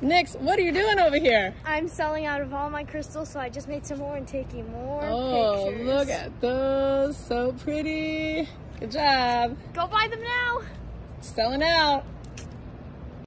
Nix, what are you doing over here? I'm selling out of all my crystals, so I just made some more and taking more Oh, pictures. look at those. So pretty. Good job. Go buy them now. Selling out.